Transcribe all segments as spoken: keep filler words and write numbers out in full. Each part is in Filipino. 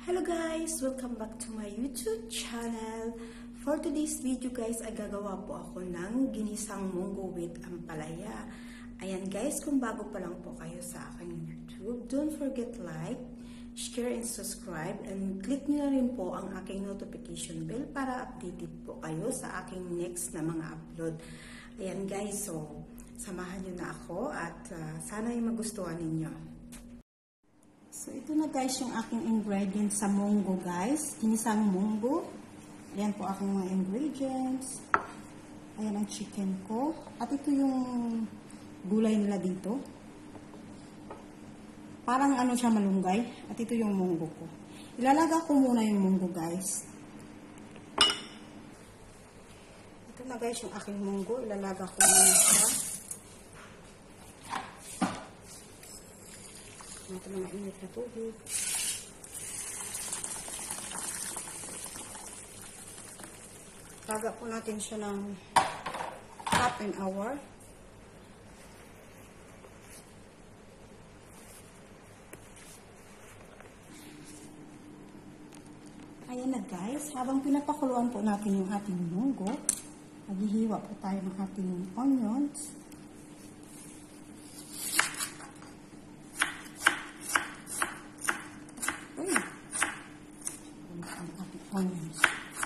Hello guys! Welcome back to my YouTube channel. For today's video guys, ay gagawa po ako ng ginisang monggo with ampalaya. Ayan guys, kung bago pa lang po kayo sa aking YouTube, don't forget like, share and subscribe, and click nyo na rin po ang aking notification bell para updated po kayo sa aking next na mga upload. Ayan guys, so samahan nyo na ako at uh, sana yung magustuhan ninyo. So, ito na guys yung aking ingredients sa monggo guys. Ginisang monggo. Ayan po aking mga ingredients. Ayan ang chicken ko. At ito yung gulay nila dito. Parang ano siya malunggay. At ito yung monggo ko. Ilalaga ko muna yung monggo guys. Ito na guys yung aking monggo. Ilalaga ko muna siya. Ito mga init na tubig. Taga po natin siya ng half an hour. Ayan na guys. Habang pinapakuluan po natin yung ating monggo, maghihiwa po tayo ng ating onions. Onions.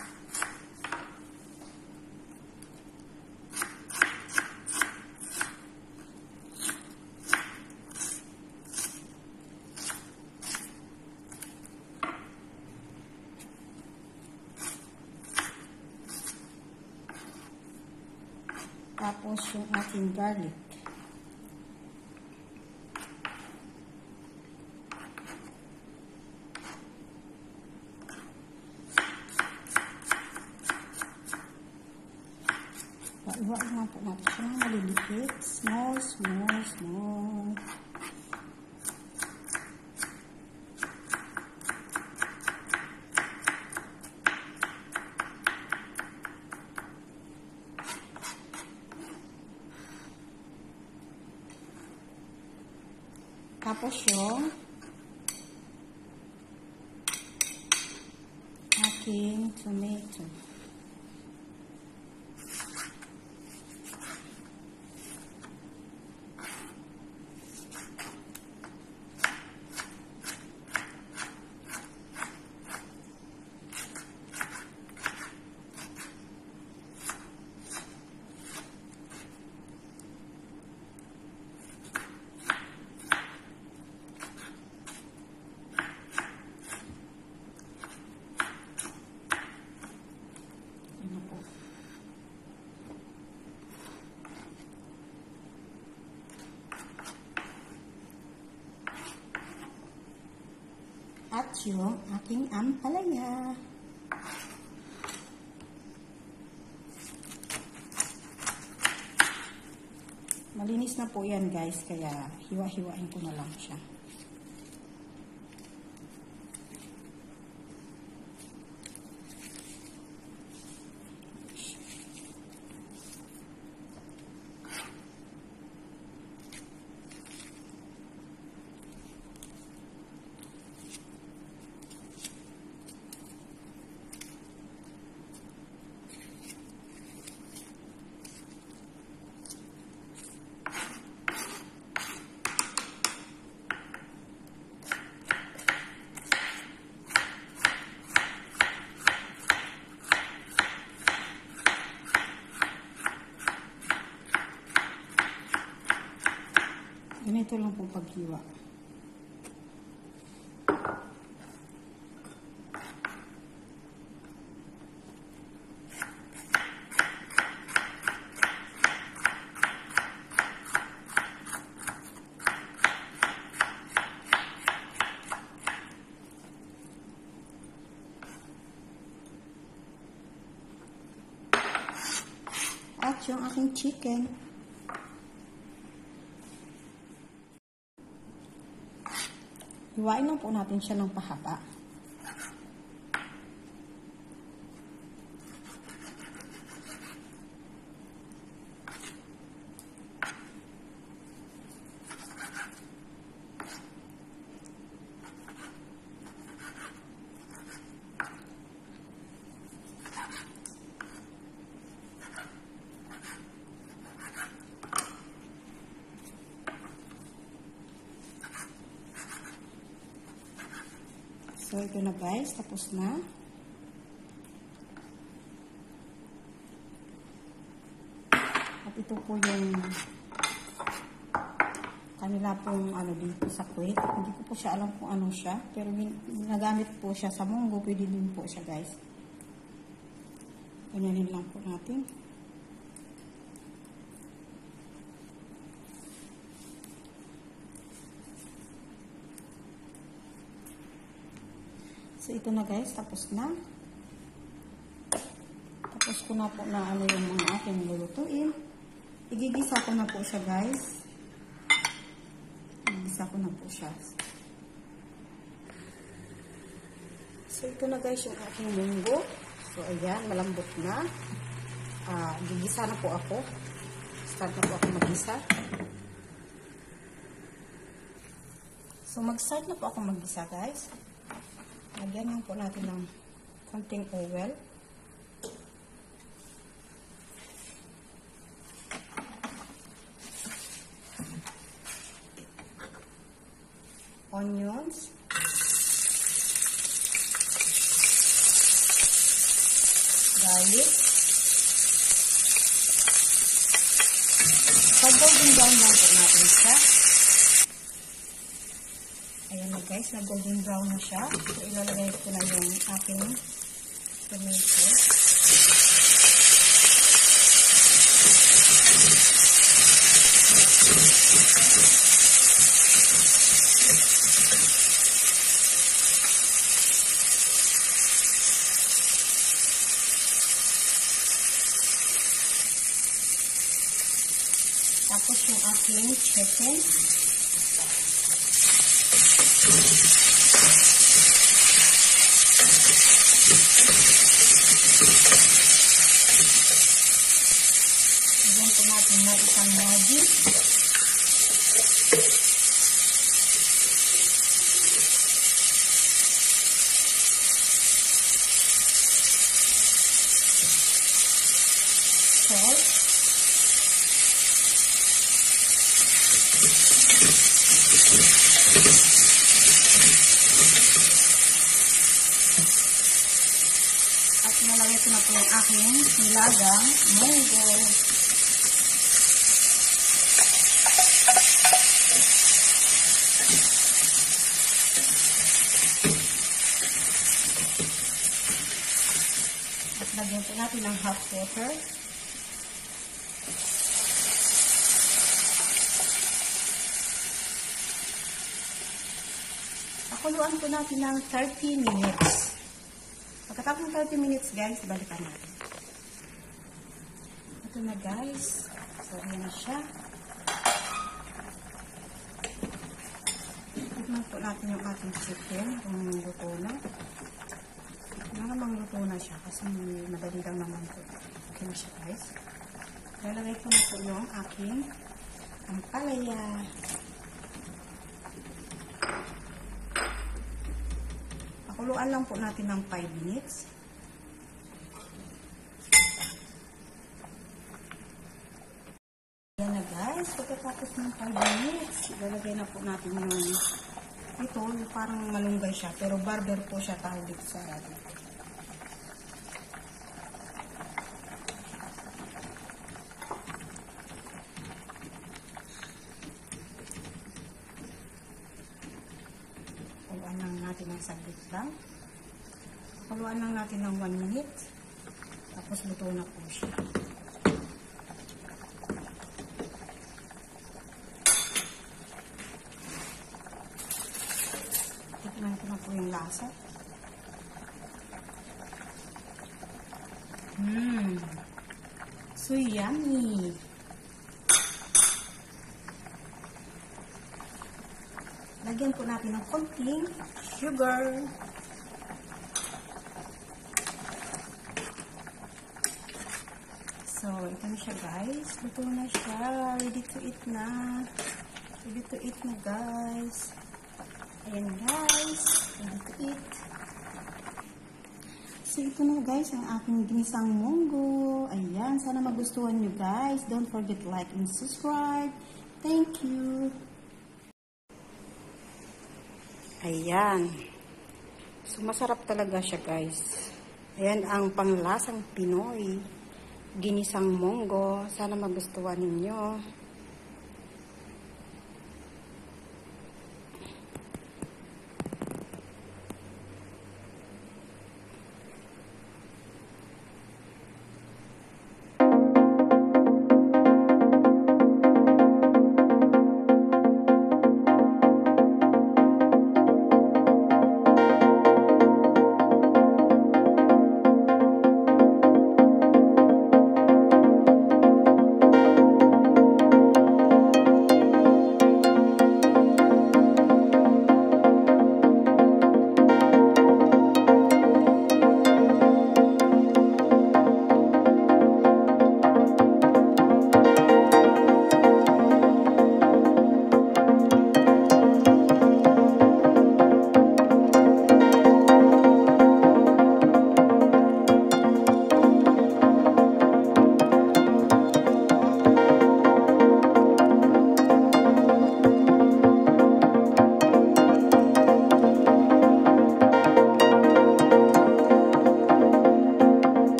Tapos yung ating garlic. Iwa naman po natin siya ng maliliit. Small, small, small. Tapos yung aking tomato. At yung aking ampalaya. Malinis na po yan guys, kaya hiwa-hiwain ko na lang siya. Ganito lang po paghiwa. At yung aking chicken. Hiwain lang po natin siya ng pahaba. So, ito na guys. Tapos na. At ito po yung kanila pong ano dito sa Kuwait. Hindi ko po siya alam kung ano siya. Pero nagamit po siya sa munggo. Pwede din po siya guys. Ganyanin lang po natin. So, ito na guys. Tapos na. Tapos ko na po na ano yung mga aking lulutuin. Igigisa ko na po siya guys. Igigisa ko na po siya. So, ito na guys yung aking munggo. So, ayan. Malambot na. Uh, igigisa na po ako. Start na po ako mag-gisa. So, mag-start na po ako mag-gisa guys. Lagyan lang po natin ng konting oil. Onions. Garlic. Pag-golden brown lang po natin siya. Ayan na guys, nag-golden brown na siya. So, ilalagay ko na yung aking tomato. Tapos yung aking chicken. Lagyan po natin na isang Maggi. Salt. At nalagay ko na po yung aking nilagang munggo. At lagyan po natin ng hot water. Pakuluan po natin ng thirty minutes. Pagkatapos ng thirty minutes guys, balikan natin. Ito na guys. So, yan na siya. Tignan po natin yung ating chicken kung luto na. Tignan namang luto na siya kasi madali lang naman po. Okay na siya guys. Lalagay ko na po yung aking ampalaya. Pakuluan lang po natin ng five minutes. Yan na guys. Pagkatapos ng five minutes, ilalagay na po natin yung ito. Parang malunggay siya. Pero barber po siya tawag dito sa atin. Pakuluan lang natin ng saglit lang. Pakuluan lang natin ng one minute. Tapos luto na po siya. Tignan ko na po yung lasa. Mmm. So yummy. Lagyan po natin ng konting sugar. So, ito na siya guys. Luto na siya. Ready to eat na. Ready to eat na guys. Ayan guys. Ready to eat. So, ito na guys ang aking ginisang monggo. Ayan. Sana magustuhan nyo guys. Don't forget to like and subscribe. Thank you. Ayan. So, masarap talaga siya, guys. Ayan ang panglasang Pinoy. Ginisang Monggo. Sana magustuhan ninyo.